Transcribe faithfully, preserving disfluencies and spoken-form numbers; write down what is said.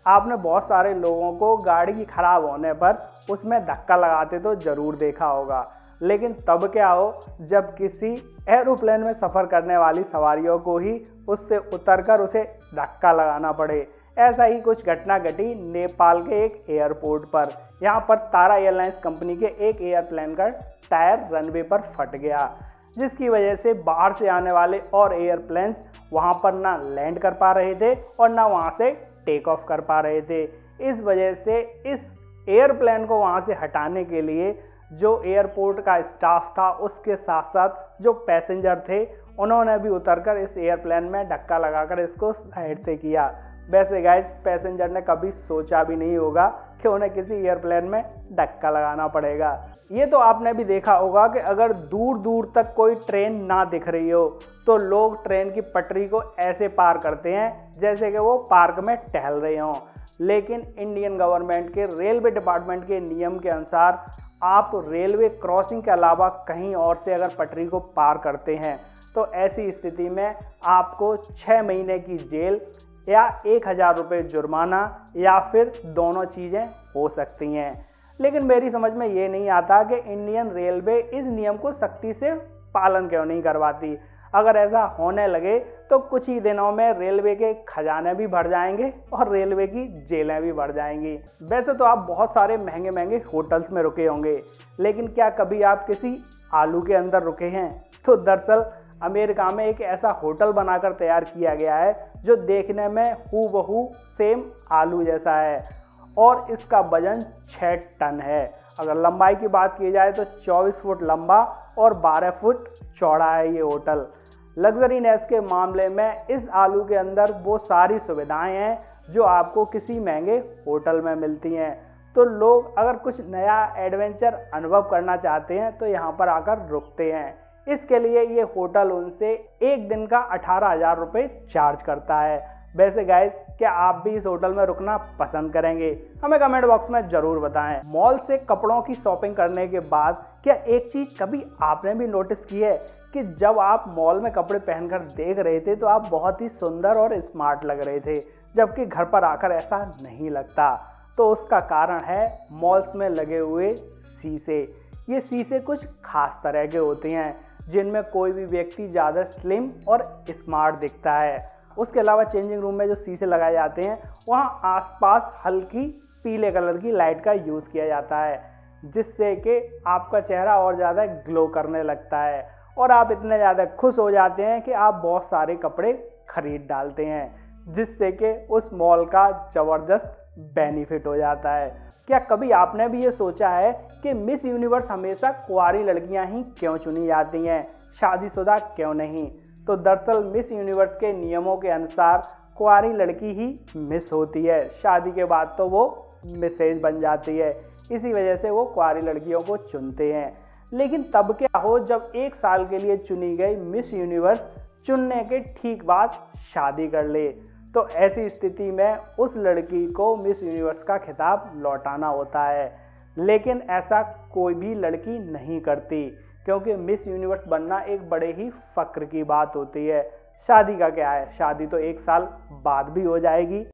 आपने बहुत सारे लोगों को गाड़ी की खराब होने पर उसमें धक्का लगाते तो ज़रूर देखा होगा, लेकिन तब क्या हो जब किसी एरोप्लेन में सफ़र करने वाली सवारियों को ही उससे उतरकर उसे धक्का लगाना पड़े। ऐसा ही कुछ घटना घटी नेपाल के एक एयरपोर्ट पर। यहाँ पर तारा एयरलाइंस कंपनी के एक एयरप्लेन का टायर रनवे पर फट गया, जिसकी वजह से बाहर से आने वाले और एयरप्लेन्स वहाँ पर ना लैंड कर पा रहे थे और ना वहाँ से टेक ऑफ कर पा रहे थे। इस वजह से इस एयरप्लेन को वहाँ से हटाने के लिए जो एयरपोर्ट का स्टाफ था, उसके साथ साथ जो पैसेंजर थे, उन्होंने भी उतरकर इस एयरप्लेन में धक्का लगाकर इसको साइड से किया। वैसे गाइस, पैसेंजर ने कभी सोचा भी नहीं होगा कि उन्हें किसी एयरप्लेन में धक्का लगाना पड़ेगा। ये तो आपने भी देखा होगा कि अगर दूर दूर तक कोई ट्रेन ना दिख रही हो तो लोग ट्रेन की पटरी को ऐसे पार करते हैं जैसे कि वो पार्क में टहल रहे हों। लेकिन इंडियन गवर्नमेंट के रेलवे डिपार्टमेंट के नियम के अनुसार आप रेलवे क्रॉसिंग के अलावा कहीं और से अगर पटरी को पार करते हैं तो ऐसी स्थिति में आपको छः महीने की जेल या एक हज़ार रुपये जुर्माना या फिर दोनों चीज़ें हो सकती हैं। लेकिन मेरी समझ में ये नहीं आता कि इंडियन रेलवे इस नियम को सख्ती से पालन क्यों नहीं करवाती। अगर ऐसा होने लगे तो कुछ ही दिनों में रेलवे के खजाने भी भर जाएंगे और रेलवे की जेलें भी भर जाएंगी। वैसे तो आप बहुत सारे महंगे महंगे होटल्स में रुके होंगे, लेकिन क्या कभी आप किसी आलू के अंदर रुके हैं? तो दरअसल अमेरिका में एक ऐसा होटल बनाकर तैयार किया गया है जो देखने में हूबहू सेम आलू जैसा है और इसका वजन छः टन है। अगर लंबाई की बात की जाए तो चौबीस फुट लंबा और बारह फुट चौड़ा है ये होटल। लग्जरीनेस के मामले में इस आलू के अंदर वो सारी सुविधाएं हैं जो आपको किसी महंगे होटल में मिलती हैं। तो लोग अगर कुछ नया एडवेंचर अनुभव करना चाहते हैं तो यहाँ पर आकर रुकते हैं। इसके लिए ये होटल उनसे एक दिन का अठारह हज़ार रुपये चार्ज करता है। वैसे गाइस, क्या आप भी इस होटल में रुकना पसंद करेंगे? हमें कमेंट बॉक्स में ज़रूर बताएं। मॉल से कपड़ों की शॉपिंग करने के बाद क्या एक चीज़ कभी आपने भी नोटिस की है कि जब आप मॉल में कपड़े पहनकर देख रहे थे तो आप बहुत ही सुंदर और स्मार्ट लग रहे थे, जबकि घर पर आकर ऐसा नहीं लगता? तो उसका कारण है मॉल्स में लगे हुए शीशे। ये शीशे कुछ खास तरह के होते हैं जिनमें कोई भी व्यक्ति ज़्यादा स्लिम और स्मार्ट दिखता है। उसके अलावा चेंजिंग रूम में जो शीशे लगाए जाते हैं वहाँ आसपास हल्की पीले कलर की लाइट का यूज़ किया जाता है, जिससे कि आपका चेहरा और ज़्यादा ग्लो करने लगता है और आप इतने ज़्यादा खुश हो जाते हैं कि आप बहुत सारे कपड़े खरीद डालते हैं, जिससे कि उस मॉल का ज़बरदस्त बेनिफिट हो जाता है। क्या कभी आपने भी ये सोचा है कि मिस यूनिवर्स हमेशा कुंवारी लड़कियां ही क्यों चुनी जाती हैं, शादीशुदा क्यों नहीं? तो दरअसल मिस यूनिवर्स के नियमों के अनुसार कुंवारी लड़की ही मिस होती है, शादी के बाद तो वो मिसेज बन जाती है। इसी वजह से वो कुंवारी लड़कियों को चुनते हैं। लेकिन तब क्या हो जब एक साल के लिए चुनी गई मिस यूनिवर्स चुनने के ठीक बाद शादी कर ले, तो ऐसी स्थिति में उस लड़की को मिस यूनिवर्स का खिताब लौटाना होता है। लेकिन ऐसा कोई भी लड़की नहीं करती, क्योंकि मिस यूनिवर्स बनना एक बड़े ही फ़क्र की बात होती है। शादी का क्या है, शादी तो एक साल बाद भी हो जाएगी।